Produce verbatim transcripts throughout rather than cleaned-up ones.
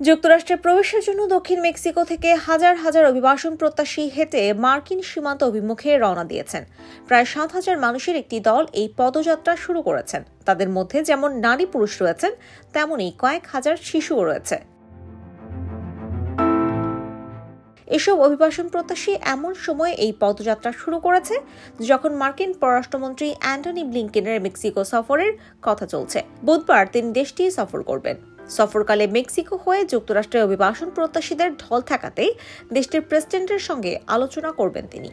যুক্তরাষ্ট্রে প্রবেশের জন্য দক্ষিণ মেক্সিকো থেকে হাজার হাজার অভিবাসন প্রত্যাশী হেঁটে মার্কিন সীমান্ত অভিমুখে রওনা দিয়েছেন। প্রায় সাত হাজার মানুষের একটি দল এই পদযাত্রা শুরু করেছেন। তাদের মধ্যে যেমন নারী পুরুষ রয়েছেন, তেমনি কয়েক হাজার শিশুও রয়েছে। এসব অভিবাসন প্রত্যাশী এমন সময় এই পদযাত্রা শুরু করেছে যখন মার্কিন পররাষ্ট্রমন্ত্রী অ্যান্টনি ব্লিংকেনের মেক্সিকো সফরের কথা চলছে। বুধবার তিনি দেশটি সফর করবেন। সফরকালে মেক্সিকো হয়ে যুক্তরাষ্ট্রের অভিবাসন প্রত্যাশীদের ঢল ঠেকাতে দেশটির প্রেসিডেন্টের সঙ্গে আলোচনা করবেন তিনি।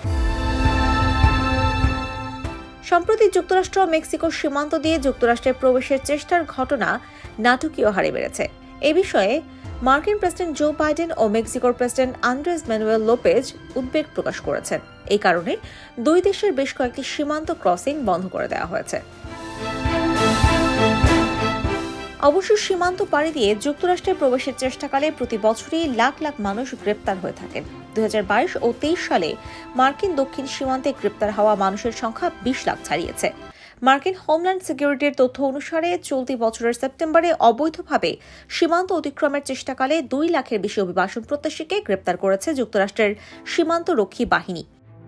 সম্প্রতি যুক্তরাষ্ট্র মেক্সিকো সীমান্ত দিয়ে যুক্তরাষ্ট্রে প্রবেশের চেষ্টার ঘটনা নাটকীয় হারে বেড়েছে। এ বিষয়ে মার্কিন প্রেসিডেন্ট জো বাইডেন ও মেক্সিকোর প্রেসিডেন্ট আন্দ্রেস ম্যানুয়েল লোপেজ উদ্বেগ প্রকাশ করেছেন। এই কারণে দুই দেশের বেশ কয়েকটি সীমান্ত ক্রসিং বন্ধ করে দেওয়া হয়েছে। অবশ্য সীমান্ত পাড়ি দিয়ে যুক্তরাষ্ট্রে প্রবেশের চেষ্টাকালে প্রতি বছরই লাখ লাখ মানুষ গ্রেপ্তার হয়ে থাকেন। দুই হাজার বাইশ ও তেইশ সালে মার্কিন দক্ষিণ সীমান্তে গ্রেপ্তার হওয়া মানুষের সংখ্যা বিশ লাখ ছাড়িয়েছে। মার্কিন হোমল্যান্ড সিকিউরিটির তথ্য অনুসারে চলতি বছরের সেপ্টেম্বরে অবৈধভাবে সীমান্ত অতিক্রমের চেষ্টাকালে দুই লাখের বেশি অভিবাসন প্রত্যাশীকে গ্রেপ্তার করেছে যুক্তরাষ্ট্রের সীমান্তরক্ষী বাহিনী।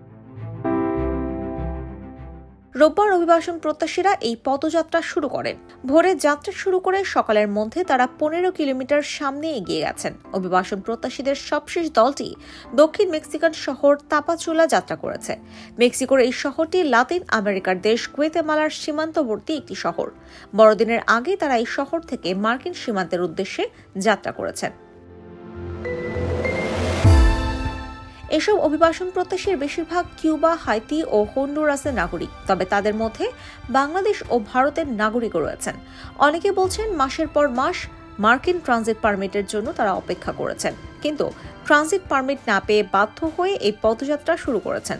রোববার অভিবাসন প্রত্যাশীরা এই পদযাত্রা শুরু করেন। ভোরে যাত্রা শুরু করে সকালের মধ্যে তারা পনেরো কিলোমিটার সামনে এগিয়ে গেছেন। অভিবাসন প্রত্যাশীদের সবশেষ দলটি দক্ষিণ মেক্সিকান শহর তাপাচোলা যাত্রা করেছে। মেক্সিকোর এই শহরটি লাতিন আমেরিকার দেশ গুয়েতেমালার সীমান্তবর্তী একটি শহর। বড়দিনের আগে তারা এই শহর থেকে মার্কিন সীমান্তের উদ্দেশ্যে যাত্রা করেছেন। এসব অভিবাসন প্রত্যাশীর বেশিরভাগ কিউবা, হাইতি ও হন্ডুরাসের নাগরিক, তবে তাদের মধ্যে বাংলাদেশ ও ভারতের নাগরিকও রয়েছেন। অনেকে বলছেন মাসের পর মাস মার্কিন ট্রানজিট পারমিটের জন্য তারা অপেক্ষা করেছেন, কিন্তু ট্রানজিট পারমিট না পেয়ে বাধ্য হয়ে এই পদযাত্রা শুরু করেছেন।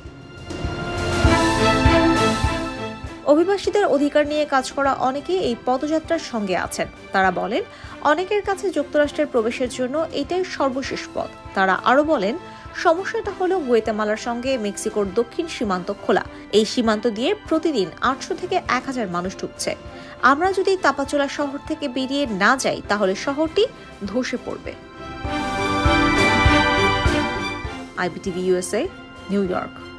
অভিবাসীদের অধিকার নিয়ে কাজ করা অনেকেই এই পদযাত্রার সঙ্গে আছেন। তারা বলেন, অনেকের কাছে যুক্তরাষ্ট্রের প্রবেশের জন্য এটাই সর্বশেষ পথ। তারা আরও বলেন, সমস্যাটা হলো গুয়েতেমালার সঙ্গে মেক্সিকোর দক্ষিণ সীমান্ত খোলা। এই সীমান্ত দিয়ে প্রতিদিন আটশো থেকে এক হাজার মানুষ ঢুকছে। আমরা যদি তাপাচোলা শহর থেকে বেরিয়ে না যাই তাহলে শহরটি ধসে পড়বে। IBTV USA, New York.